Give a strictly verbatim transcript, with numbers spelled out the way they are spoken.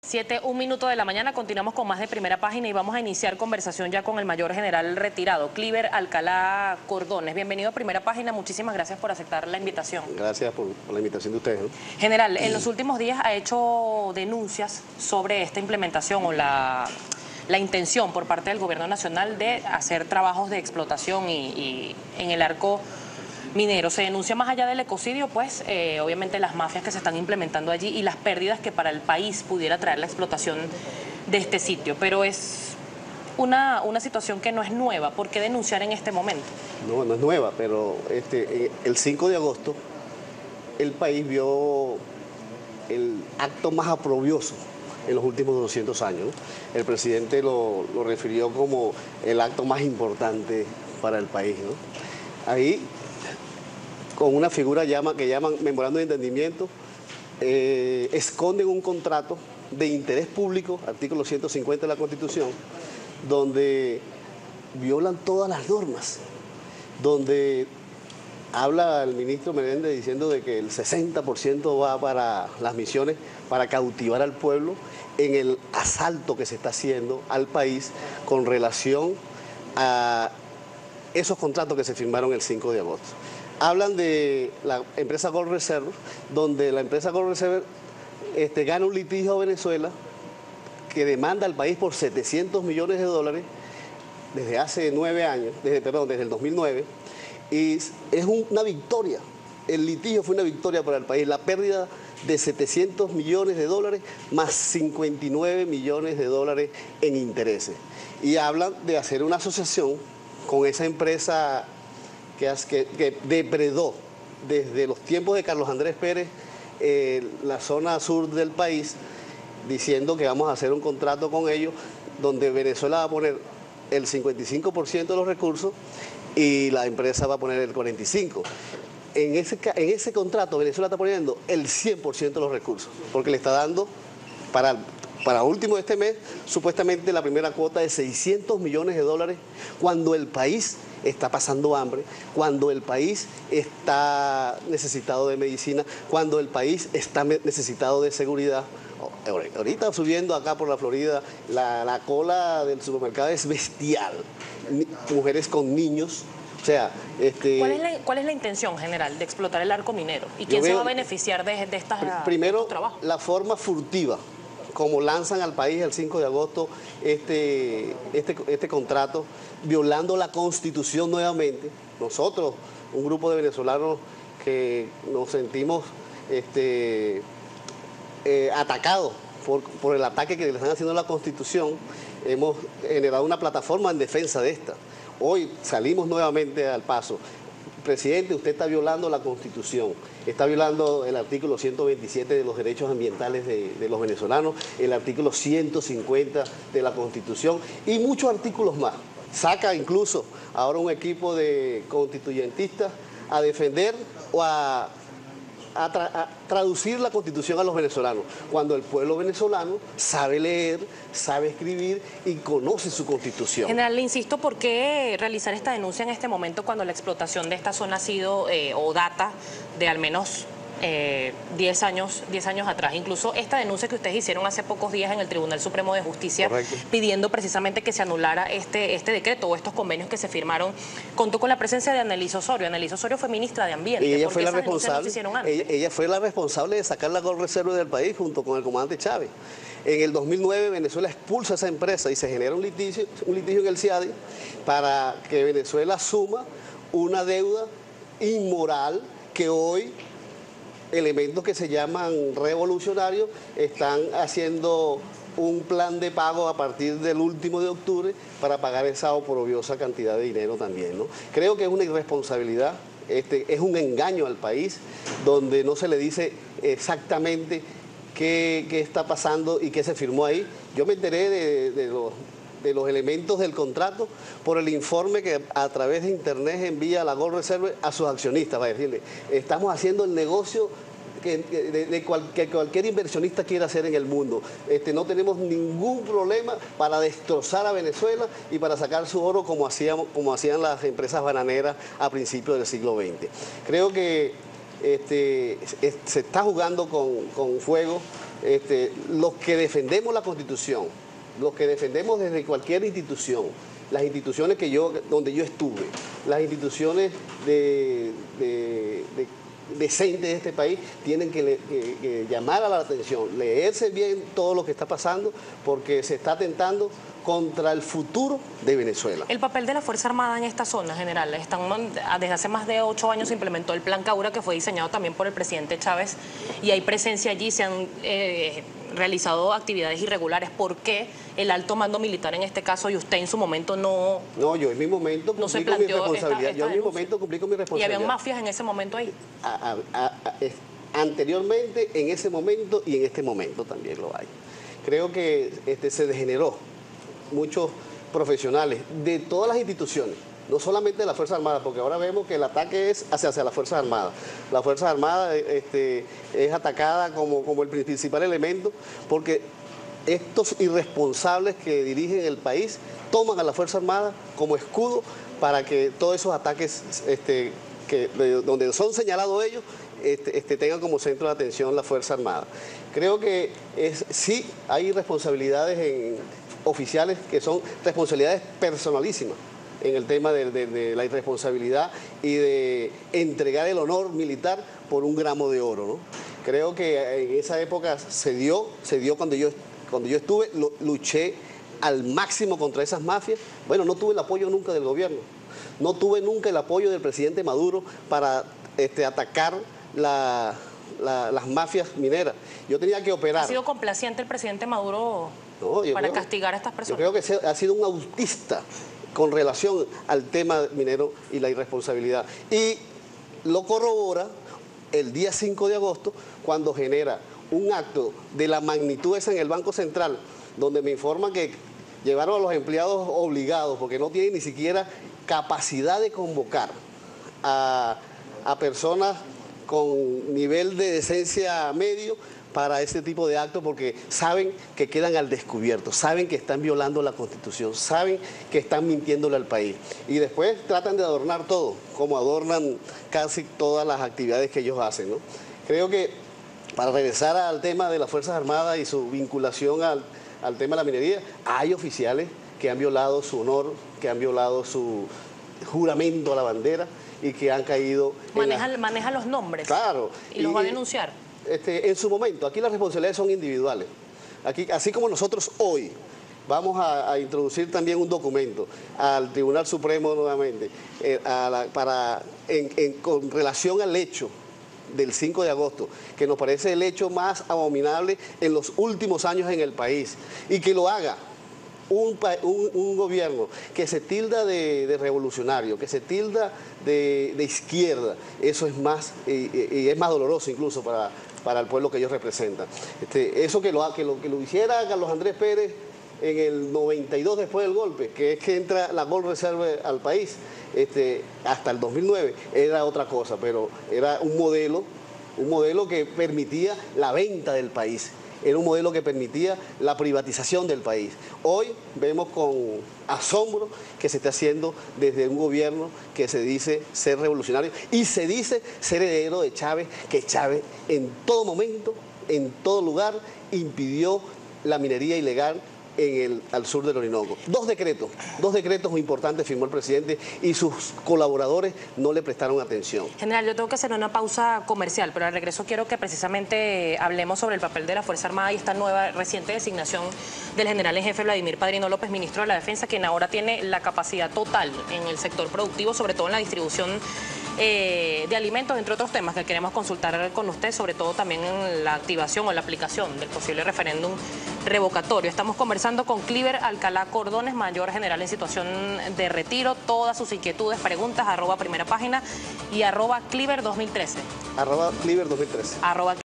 Siete, un minuto de la mañana, continuamos con más de Primera Página y vamos a iniciar conversación ya con el mayor general retirado, Cliver Alcalá Cordones. Bienvenido a Primera Página, muchísimas gracias por aceptar la invitación. Gracias por, por la invitación de ustedes, ¿no? General, en los últimos días ha hecho denuncias sobre esta implementación o la, la intención por parte del Gobierno Nacional de hacer trabajos de explotación y, y en el arco minero. Se denuncia más allá del ecocidio, pues eh, obviamente las mafias que se están implementando allí y las pérdidas que para el país pudiera traer la explotación de este sitio. Pero es una, una situación que no es nueva. ¿Por qué denunciar en este momento? No, no es nueva, pero este, el cinco de agosto el país vio el acto más aprobioso en los últimos doscientos años, ¿no? El presidente lo, lo refirió como el acto más importante para el país, ¿no? Ahí, con una figura llama, que llaman memorando de entendimiento, eh, esconden un contrato de interés público, artículo ciento cincuenta de la Constitución, donde violan todas las normas, donde habla el ministro Meléndez diciendo de que el sesenta por ciento va para las misiones para cautivar al pueblo en el asalto que se está haciendo al país con relación a esos contratos que se firmaron el cinco de agosto. Hablan de la empresa Gold Reserve, donde la empresa Gold Reserve este, gana un litigio a Venezuela que demanda al país por setecientos millones de dólares desde hace nueve años, desde, perdón, desde el dos mil nueve, y es un, una victoria. El litigio fue una victoria para el país, la pérdida de setecientos millones de dólares más cincuenta y nueve millones de dólares en intereses. Y hablan de hacer una asociación con esa empresa que, que, que depredó desde los tiempos de Carlos Andrés Pérez eh, la zona sur del país, diciendo que vamos a hacer un contrato con ellos donde Venezuela va a poner el cincuenta y cinco por ciento de los recursos y la empresa va a poner el cuarenta y cinco por ciento. En ese, en ese contrato Venezuela está poniendo el cien por ciento de los recursos, porque le está dando para, para último de este mes supuestamente la primera cuota de seiscientos millones de dólares, cuando el país está pasando hambre, cuando el país está necesitado de medicina, cuando el país está necesitado de seguridad. Ahorita subiendo acá por la Florida, la, la cola del supermercado es bestial. Mujeres con niños. O sea, este, ¿Cuál es, la, ¿Cuál es la intención general de explotar el arco minero? ¿Y quién se va a beneficiar de, de estas pr Primero, estos trabajos? La forma furtiva, como lanzan al país el cinco de agosto este, este, este contrato, violando la Constitución nuevamente. Nosotros, un grupo de venezolanos que nos sentimos este, eh, atacados por, por el ataque que le están haciendo a la Constitución, hemos generado una plataforma en defensa de esta. Hoy salimos nuevamente al paso. Presidente, usted está violando la Constitución, está violando el artículo ciento veintisiete de los derechos ambientales de, de los venezolanos, el artículo ciento cincuenta de la Constitución y muchos artículos más. Saca incluso ahora un equipo de constituyentistas a defender o a, a, tra a traducir la Constitución a los venezolanos, cuando el pueblo venezolano sabe leer, sabe escribir y conoce su Constitución. General, le insisto, ¿por qué realizar esta denuncia en este momento cuando la explotación de esta zona ha sido eh, o data de al menos eh, diez años, diez años atrás? Incluso esta denuncia que ustedes hicieron hace pocos días en el Tribunal Supremo de Justicia, correcto, pidiendo precisamente que se anulara este, este decreto o estos convenios que se firmaron, contó con la presencia de Annelise Osorio. Annelise Osorio fue ministra de Ambiente. Y ella fue la responsable, no se hicieron antes? ella, ella fue la responsable de sacar la Gold Reserve del país junto con el comandante Chávez. En el dos mil nueve Venezuela expulsa a esa empresa y se genera un litigio, un litigio en el C I A D I para que Venezuela asuma una deuda inmoral que hoy elementos que se llaman revolucionarios están haciendo un plan de pago a partir del último de octubre para pagar esa oprobiosa cantidad de dinero también, ¿no? Creo que es una irresponsabilidad, este, es un engaño al país donde no se le dice exactamente qué, qué está pasando y qué se firmó ahí. Yo me enteré de, de los... de los elementos del contrato por el informe que a través de internet envía la Gold Reserve a sus accionistas para decirle, estamos haciendo el negocio que, de, de cual, que cualquier inversionista quiera hacer en el mundo. Este, no tenemos ningún problema para destrozar a Venezuela y para sacar su oro como, hacíamos, como hacían las empresas bananeras a principios del siglo veinte. Creo que este, se está jugando con, con fuego este, los que defendemos la Constitución, los que defendemos desde cualquier institución, las instituciones que yo, donde yo estuve, las instituciones de, de, de decentes de este país, tienen que, le, que, que llamar a la atención, leerse bien todo lo que está pasando, porque se está atentando contra el futuro de Venezuela. El papel de la Fuerza Armada en esta zona, general, están, desde hace más de ocho años se implementó el Plan Caura, que fue diseñado también por el presidente Chávez, y hay presencia allí, se han eh, realizado actividades irregulares. ¿Por qué el alto mando militar en este caso y usted en su momento no... No, yo en mi momento cumplí no se con mi planteó responsabilidad. esta- esta yo en mi denuncia? momento cumplí con mi ¿Y responsabilidad. habían mafias en ese momento ahí? A- a- a- es- anteriormente, en ese momento y en este momento también lo hay. Creo que este, se degeneró muchos profesionales de todas las instituciones, no solamente de las Fuerzas Armadas, porque ahora vemos que el ataque es hacia, hacia las Fuerzas Armadas. Las Fuerzas Armadas este, es atacada como, como el principal elemento, porque estos irresponsables que dirigen el país toman a la Fuerza Armada como escudo para que todos esos ataques este, que, de, donde son señalados ellos este, este, tengan como centro de atención la Fuerza Armada. Creo que es, sí hay responsabilidades en, oficiales que son responsabilidades personalísimas en el tema de, de, de la irresponsabilidad y de entregar el honor militar por un gramo de oro, ¿no? Creo que en esa época se dio, se dio cuando yo, cuando yo estuve, lo, luché al máximo contra esas mafias. Bueno, no tuve el apoyo nunca del gobierno, no tuve nunca el apoyo del presidente Maduro para este, atacar la, la, las mafias mineras. Yo tenía que operar. ¿Ha sido complaciente el presidente Maduro No, yo para creo- castigar a estas Yo personas? creo que se- ha sido un autista con relación al tema minero y la irresponsabilidad. Y lo corrobora el día cinco de agosto, cuando genera un acto de la magnitud esa en el Banco Central, donde me informan que llevaron a los empleados obligados, porque no tienen ni siquiera capacidad de convocar a, a personas con nivel de decencia medio para este tipo de actos, porque saben que quedan al descubierto, saben que están violando la Constitución, saben que están mintiéndole al país. Y después tratan de adornar todo, como adornan casi todas las actividades que ellos hacen, ¿no? Creo que, para regresar al tema de las Fuerzas Armadas y su vinculación al, al tema de la minería, hay oficiales que han violado su honor, que han violado su juramento a la bandera y que han caído en Maneja, la- maneja los nombres. Claro. ¿Y los va a denunciar? Este, en su momento, aquí las responsabilidades son individuales. Aquí, así como nosotros hoy vamos a, a introducir también un documento al Tribunal Supremo nuevamente eh, a la- para, en- en- con relación al hecho del cinco de agosto, que nos parece el hecho más abominable en los últimos años en el país, y que lo haga un, pa- un- un gobierno que se tilda de, de revolucionario, que se tilda de, de izquierda. Eso es más, y, y- y es más doloroso incluso para, para el pueblo que ellos representan. Este, eso que lo, ha- que, lo, que lo hiciera Carlos Andrés Pérez en el noventa y dos después del golpe, que es que entra la Gold Reserve al país, este, hasta el dos mil nueve, era otra cosa, pero era un modelo, un modelo que permitía la venta del país. Era un modelo que permitía la privatización del país. Hoy vemos con asombro que se está haciendo desde un gobierno que se dice ser revolucionario y se dice ser heredero de Chávez, que Chávez en todo momento, en todo lugar, impidió la minería ilegal en el, al sur del Orinoco. Dos decretos, dos decretos muy importantes firmó el presidente y sus colaboradores no le prestaron atención. General, yo tengo que hacer una pausa comercial, pero al regreso quiero que precisamente hablemos sobre el papel de la Fuerza Armada y esta nueva reciente designación del general en jefe Vladimir Padrino López, ministro de la Defensa, quien ahora tiene la capacidad total en el sector productivo, sobre todo en la distribución eh, de alimentos, entre otros temas que queremos consultar con usted, sobre todo también en la activación o la aplicación del posible referéndum revocatorio. Estamos conversando con Cliver Alcalá Cordones, mayor general en situación de retiro. Todas sus inquietudes, preguntas, arroba primera página y arroba Cliver dos mil trece. Arroba Cliver dos mil trece. Arroba